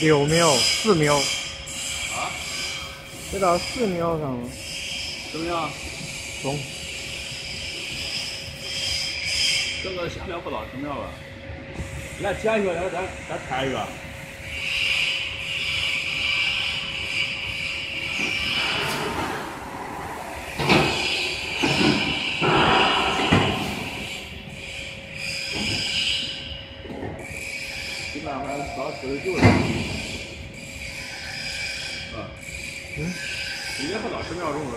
6秒、4秒。 啊？ 这到4秒上了。 怎么样？ 中。 整个下面不到10秒了。来捡一个，再开一个。基本上还到49了。也不到10秒钟了。